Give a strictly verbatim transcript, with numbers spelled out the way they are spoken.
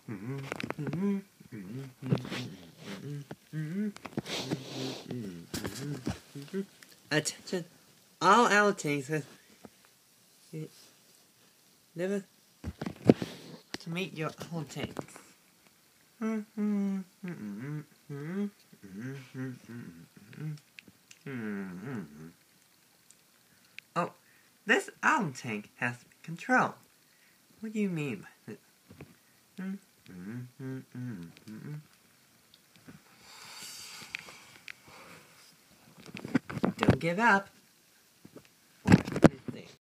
Attention, all outtakes. Never to meet your outtakes. Oh, this outtake has control. What do you mean by this? Don't give up.